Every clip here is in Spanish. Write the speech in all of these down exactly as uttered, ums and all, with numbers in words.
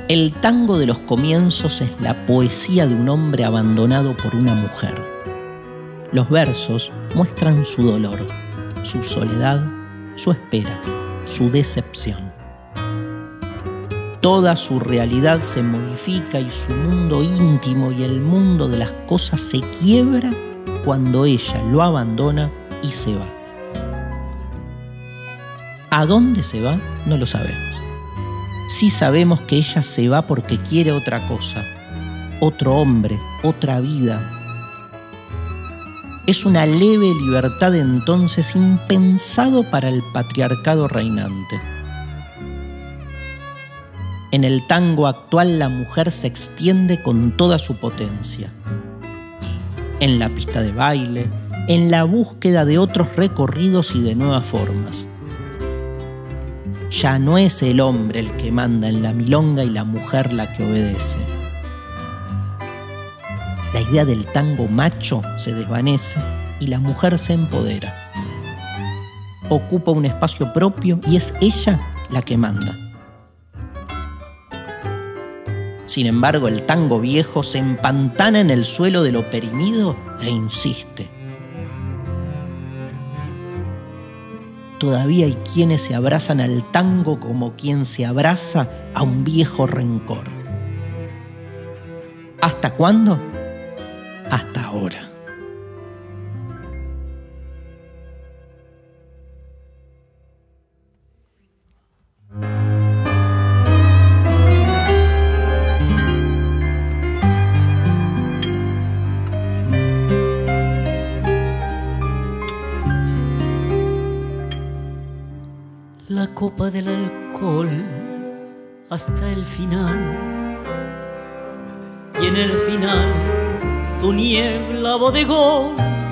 El tango de los comienzos es la poesía de un hombre abandonado por una mujer. Los versos muestran su dolor, su soledad, su espera, su decepción. Toda su realidad se modifica y su mundo íntimo y el mundo de las cosas se quiebra cuando ella lo abandona y se va. ¿A dónde se va? No lo sabemos. Sí sabemos que ella se va porque quiere otra cosa, otro hombre, otra vida. Es una leve libertad entonces impensado para el patriarcado reinante. En el tango actual la mujer se extiende con toda su potencia. En la pista de baile, en la búsqueda de otros recorridos y de nuevas formas. Ya no es el hombre el que manda en la milonga y la mujer la que obedece. La idea del tango macho se desvanece y la mujer se empodera. Ocupa un espacio propio y es ella la que manda. Sin embargo, el tango viejo se empantana en el suelo del oprimido e insiste. Todavía hay quienes se abrazan al tango como quien se abraza a un viejo rencor. ¿Hasta cuándo? Hasta ahora. La copa del alcohol hasta el final, y en el final tu niebla bodegón,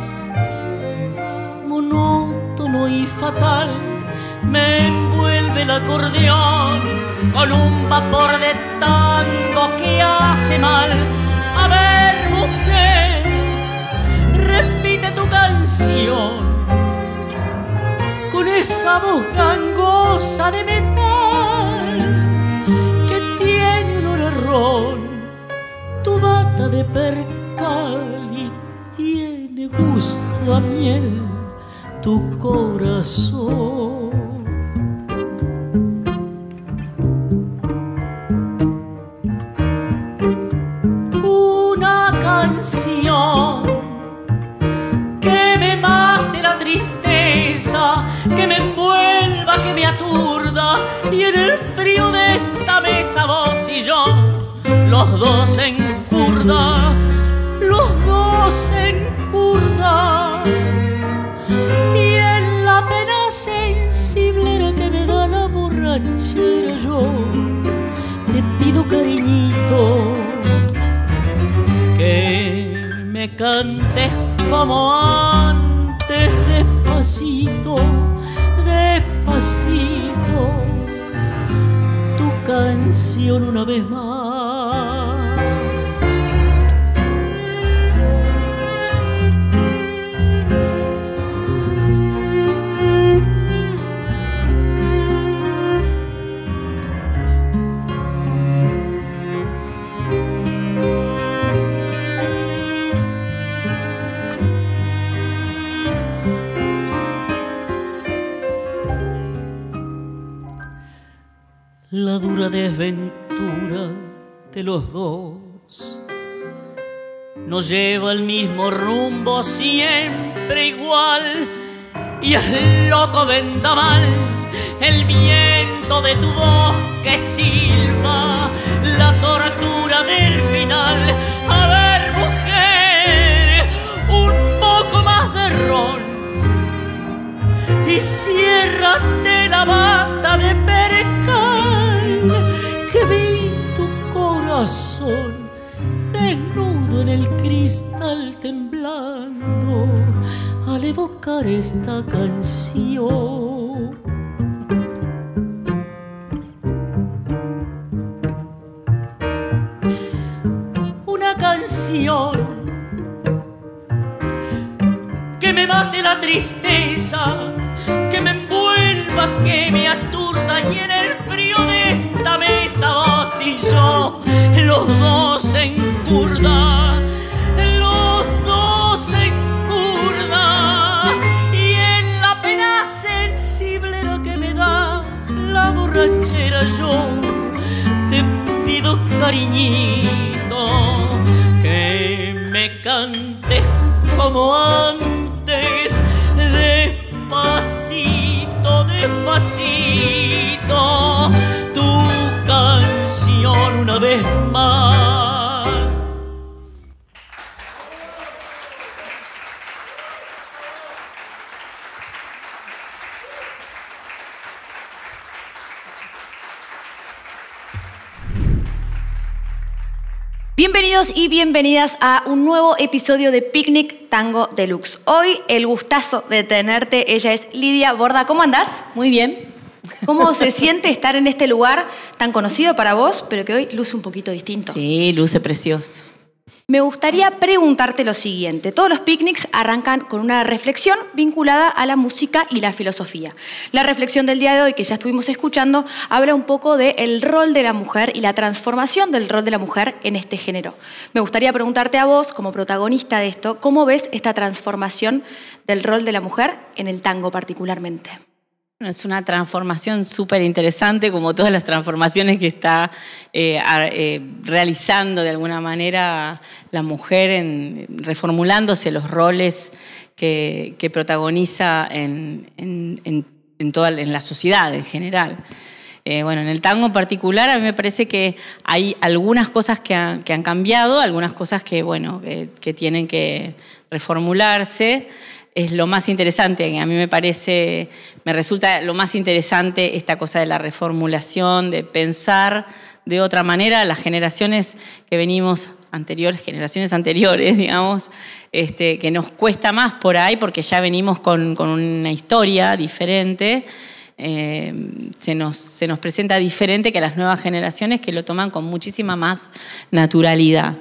monótono y fatal, me envuelve el acordeón con un vapor de tango que hace mal. A ver, mujer, repite tu canción con esa voz gangosa de metal que tiene olor a ron, tu bata de percal, y tiene gusto a miel tu corazón. Una canción que me mate la tristeza, que me envuelva, que me aturda, y en el frío de esta mesa vos y yo, los dos en curda, los dos en curda, y en la pena sensiblera que me da la borrachera yo te pido, cariñito, que me cantes como antes, despacito, despacito, tu canción una vez más. La dura desventura de los dos nos lleva al mismo rumbo, siempre igual, y es loco vendaval el viento de tu voz que silba la tortura del final. A ver, mujer, un poco más de ron y ciérrate la bata de percal, que vi tu corazón desnudo en el cristal temblando al evocar esta canción. Una canción que me mate la tristeza, que me envuelva, que me aturda, y en el frío de esta mesa esa voz y yo, los dos en curda, los dos en curda, y en la pena sensible que me da la borrachera yo te pido, cariñito, que me cantes como antes, despacito, despacito, tu canción una vez más. Bienvenidos y bienvenidas a un nuevo episodio de Picnic Tango Deluxe. Hoy el gustazo de tenerte, ella es Lidia Borda. ¿Cómo andás? Muy bien. ¿Cómo se siente estar en este lugar tan conocido para vos, pero que hoy luce un poquito distinto? Sí, luce precioso. Me gustaría preguntarte lo siguiente. Todos los picnics arrancan con una reflexión vinculada a la música y la filosofía. La reflexión del día de hoy, que ya estuvimos escuchando, habla un poco del rol de la mujer y la transformación del rol de la mujer en este género. Me gustaría preguntarte a vos, como protagonista de esto, ¿cómo ves esta transformación del rol de la mujer en el tango particularmente? Es una transformación súper interesante, como todas las transformaciones que está eh, eh, realizando de alguna manera la mujer, en, reformulándose los roles que, que protagoniza en, en, en, en, toda, en la sociedad en general. Eh, bueno, en el tango en particular a mí me parece que hay algunas cosas que, ha, que han cambiado, algunas cosas que, bueno, que, que tienen que reformularse. Es lo más interesante, a mí me parece, me resulta lo más interesante esta cosa de la reformulación, de pensar de otra manera. Las generaciones que venimos anteriores, generaciones anteriores, digamos, este, que nos cuesta más por ahí porque ya venimos con, con una historia diferente, eh, se nos, se nos presenta diferente que a las nuevas generaciones que lo toman con muchísima más naturalidad.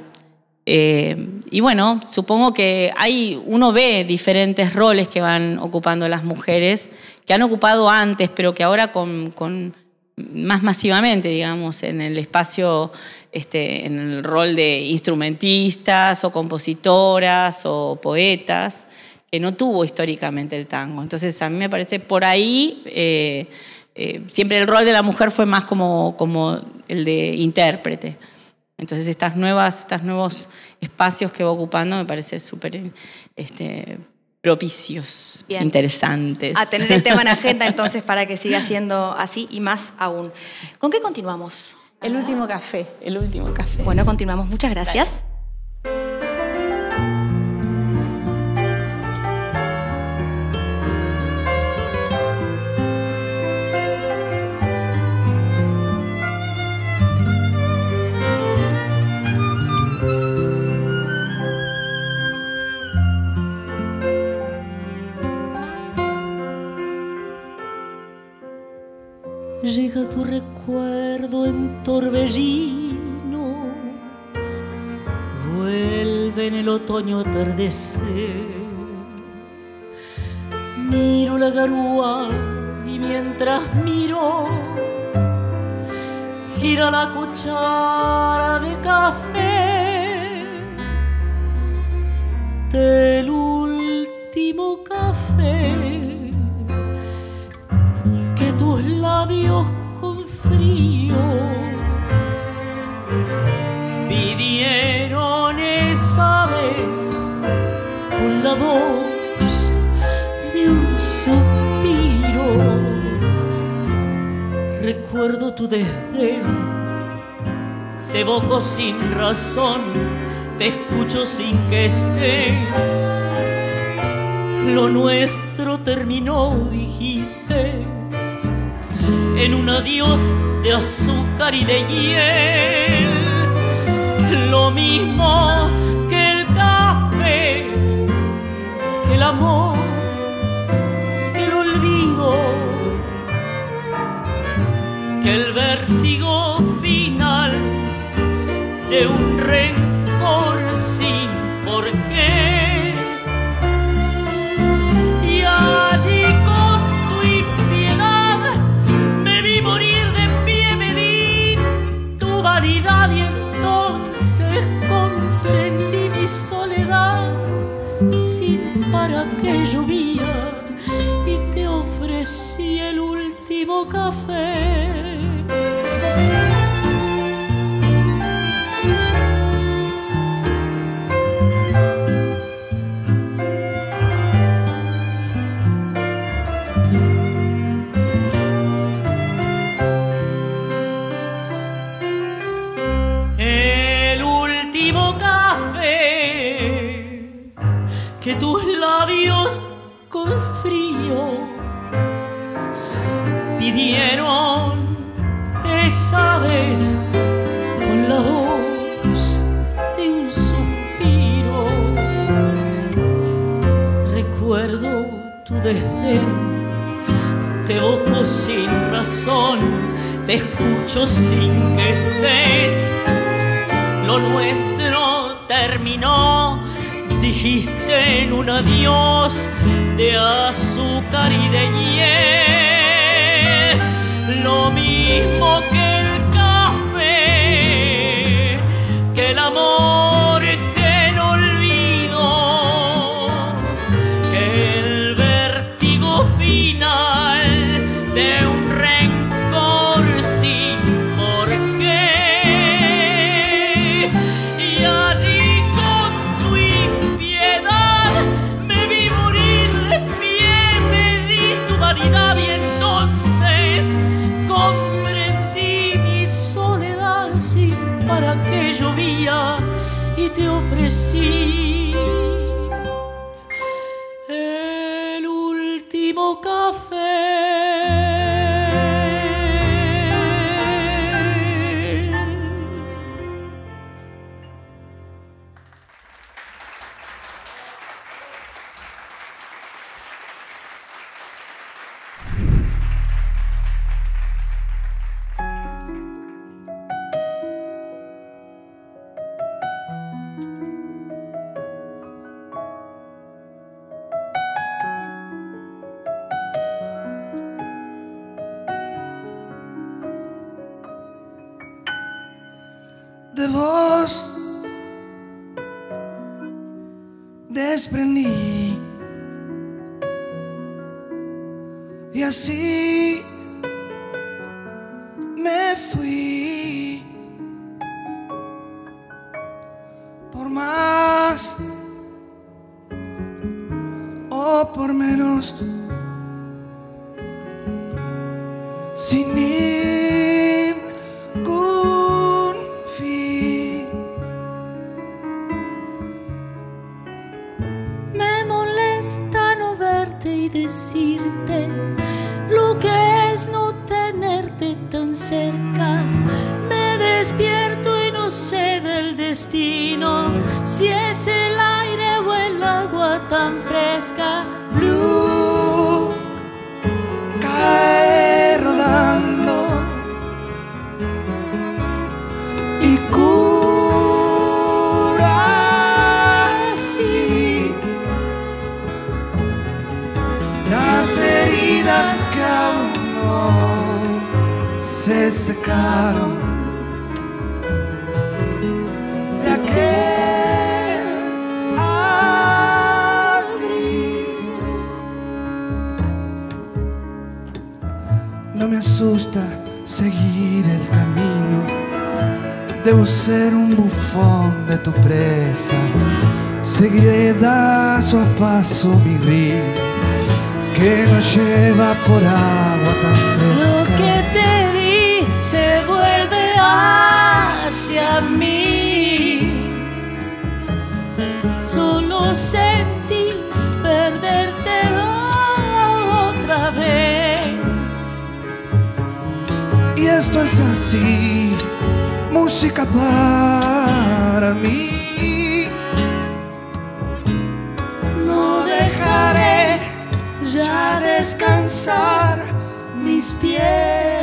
Eh, y bueno, supongo que hay, uno ve diferentes roles que van ocupando las mujeres, que han ocupado antes, pero que ahora con, con más masivamente, digamos, en el espacio, este, en el rol de instrumentistas o compositoras o poetas, que no tuvo históricamente el tango. Entonces a mí me parece por ahí, eh, eh, siempre el rol de la mujer fue más como, como el de intérprete. Entonces estas nuevas, estos nuevos espacios que va ocupando me parece súper este, propicios, bien, interesantes. A tener el tema en agenda entonces para que siga siendo así y más aún. ¿Con qué continuamos? El último café, el último café. Bueno, continuamos. Muchas gracias. Dale. Llega tu recuerdo en torbellino, vuelve en el otoño atardecer. Miro la garúa y mientras miro, gira la cuchara de café, del último café que tus labios con frío pidieron esa vez con la voz de un suspiro. Recuerdo tu desdén, te evoco sin razón, te escucho sin que estés. Lo nuestro terminó, dijiste, en un adiós de azúcar y de hiel. Lo mismo que el café, que el amor, que el olvido, que el vértigo final de un rencor sin por qué. Y allí con tu impiedad me vi morir de pie, me di ofrecí el último café. El último café que tus labios con frío pidieron esa vez con la voz de un suspiro. Recuerdo tu desdén, te evoco sin razón, te escucho sin que estés. Lo nuestro terminó, dijiste en un adiós de azúcar y de hiel. Lo mismo que el café, que el amor, que el olvido, que el vértigo final de un rencor sin por qué. Y allí con tu impiedad me vi morir de pie, me di tu vanidad y entonces comprendí mi soledad sin para qué llovía y te ofrecí el último café. De vos desprendí y así me fui. Por más o por menos, sin ningún fin. Me molesta no verte y decirte lo que es no tenerte tan cerca. Me despierto y no sé del destino, si es el aire o el agua tan fresca. Blue cae rodando y cura así las heridas que aún no se secaron de aquel abril. No me asusta seguir el camino, debo ser un bufón de tu presa. Seguiré paso a paso mi río que nos lleva por agua tan fresca. Lo que te di se vuelve hacia mí. Solo sentí perderte otra vez. Y esto es así, música para mí. No dejaré ya descansar mis pies.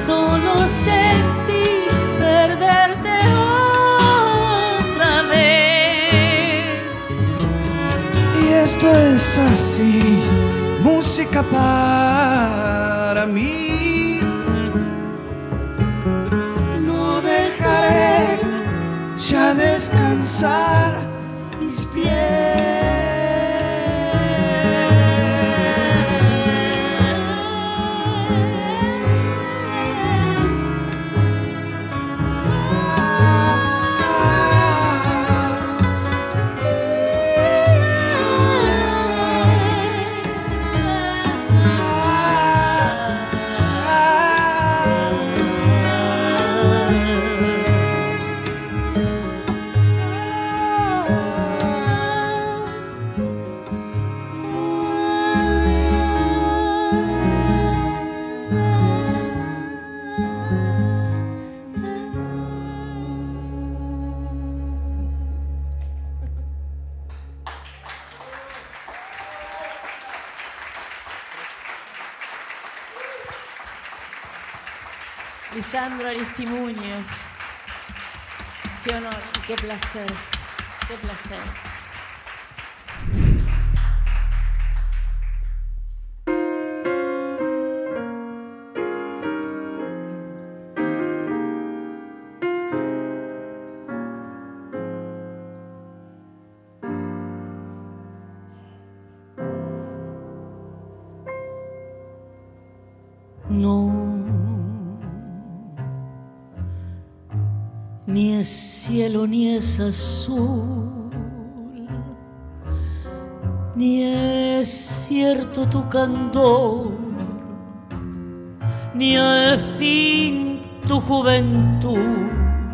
solo sentí perderte otra vez. Y esto es así, música para mí. No dejaré ya descansar mis pies. Lisandro Aristimuño, qué honor y qué placer, qué placer. No. Ni es cielo ni es azul, ni es cierto tu candor, ni al fin tu juventud.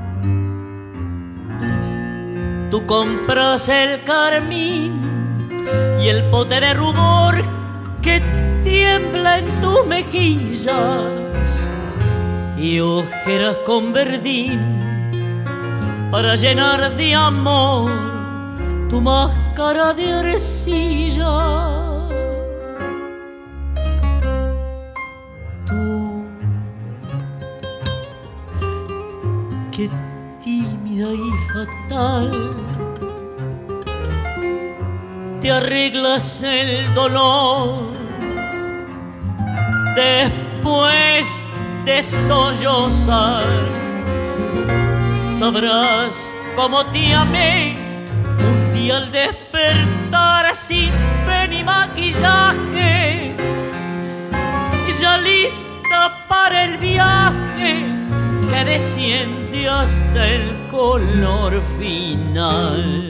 Tú compras el carmín y el pote de rubor que tiembla en tus mejillas y ojeras con verdín para llenar de amor tu máscara de arcilla. Tú, que tímida y fatal, te arreglas el dolor después de sollozar. Sabrás cómo te amé un día al despertar sin fe ni maquillaje, ya lista para el viaje que desciende hasta el color final.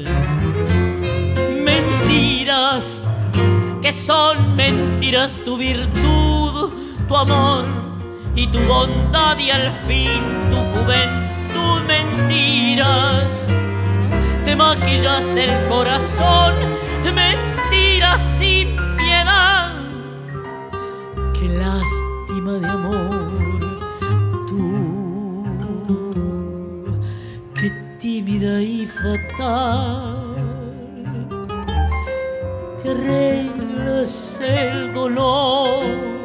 Mentiras que son mentiras, tu virtud, tu amor y tu bondad y al fin tu juventud. Tus mentiras, te maquillaste el corazón, mentiras sin piedad. Qué lástima de amor, tú, qué tímida y fatal, te arreglas el dolor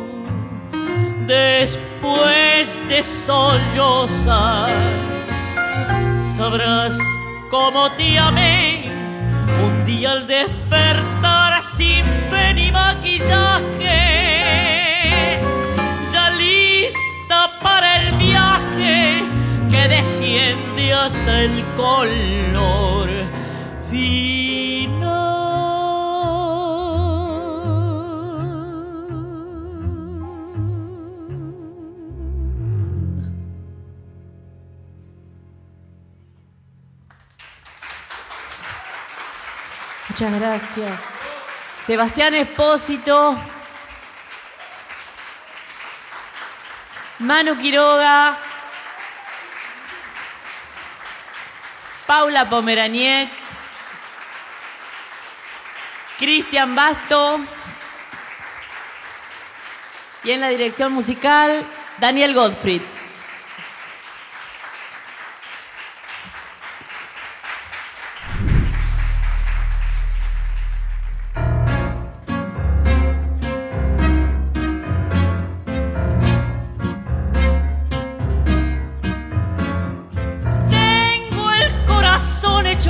después de sollozar. Sabrás cómo te amé un día al despertar sin fe ni maquillaje, ya lista para el viaje que desciende hasta el color final. Muchas gracias. Sebastián Espósito, Manu Quiroga, Paula Pomeraniec, Cristian Basto y en la dirección musical Daniel Gottfried.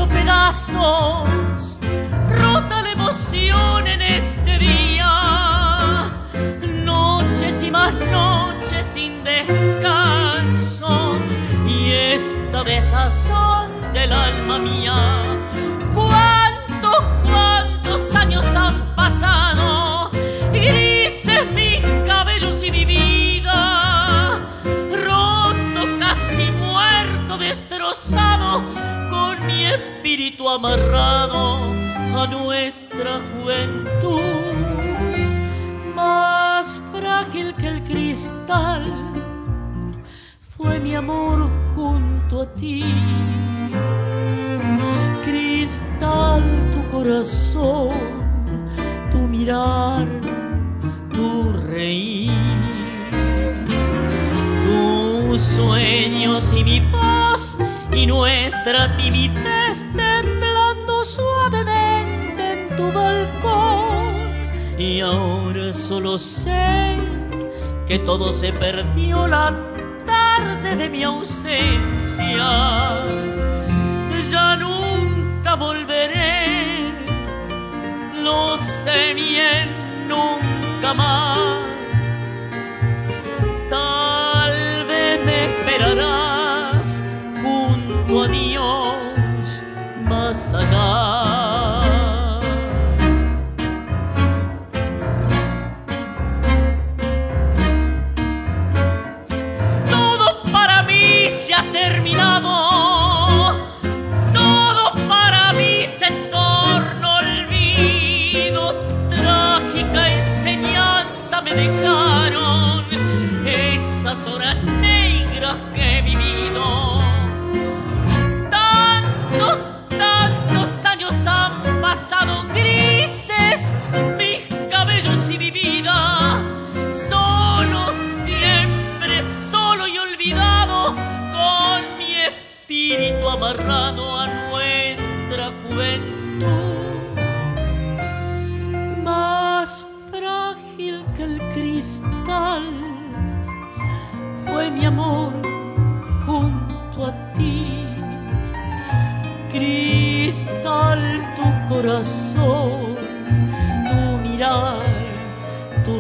hecho pedazos, rota la emoción en este día. Noches y más noches sin descanso, y esta desazón del alma mía. ¿Cuántos, cuántos años han pasado? Grises mis cabellos y mi vida, roto, casi muerto, destrozado, con mi espíritu amarrado a nuestra juventud. Más frágil que el cristal fue mi amor junto a ti. Cristal, tu corazón, tu mirar, tu reír, tus sueños y mi voz, y nuestra timidez temblando suavemente en tu balcón. Y ahora solo sé que todo se perdió la tarde de mi ausencia. Ya nunca volveré, lo sé bien, nunca más. Tal vez me esperarás junto a Dios más allá. Todo para mí se ha terminado, todo para mí se torna olvido. Trágica enseñanza me dejaron esas horas negras que he vivido. Tantos, tantos años han pasado, grises mis cabellos y mi vida. Solo, siempre solo y olvidado, con mi espíritu amarrado a nuestra juventud. Más frágil que el cristal fue mi amor junto a ti. Cristal, tu corazón, tu mirar, tu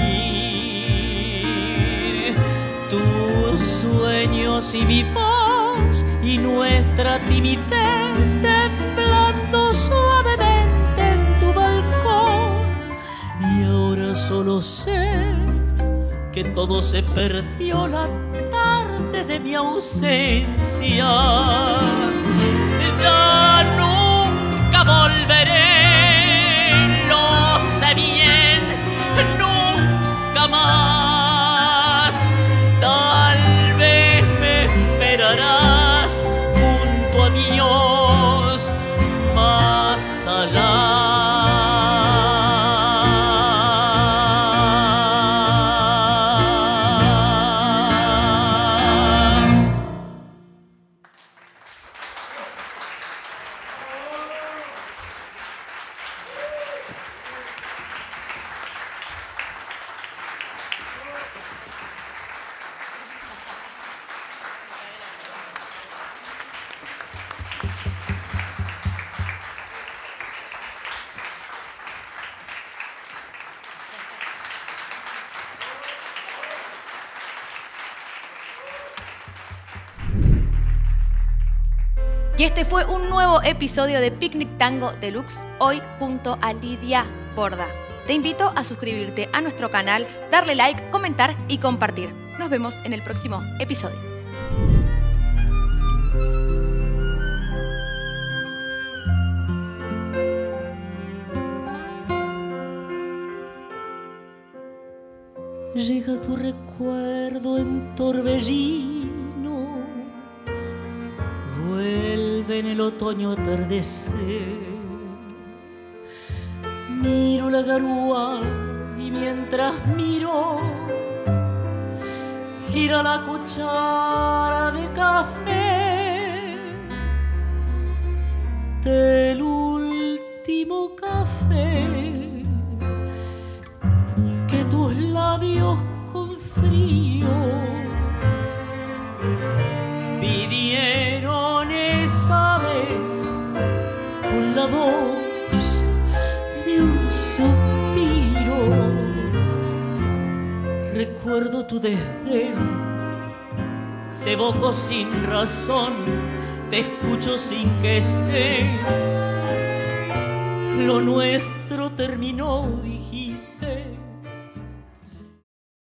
reír, tus sueños y mi voz, y nuestra timidez temblando suavemente en tu balcón. Y ahora solo sé que todo se perdió la tarde de mi ausencia. Ya nunca volveré, lo sé bien, nunca más. Tal vez me esperarás junto a Dios más allá. Y este fue un nuevo episodio de Picnic Tango Deluxe, hoy junto a Lidia Borda. Te invito a suscribirte a nuestro canal, darle like, comentar y compartir. Nos vemos en el próximo episodio. Llega tu recuerdo en torbellino, vuelve en el otoño atardecer. Miro la garúa y mientras miro, gira la cuchara de café, del último café que tus labios con frío pidieron esa vez la voz de un suspiro. Recuerdo tu desdén, te evoco sin razón, te escucho sin que estés. Lo nuestro terminó, dijiste.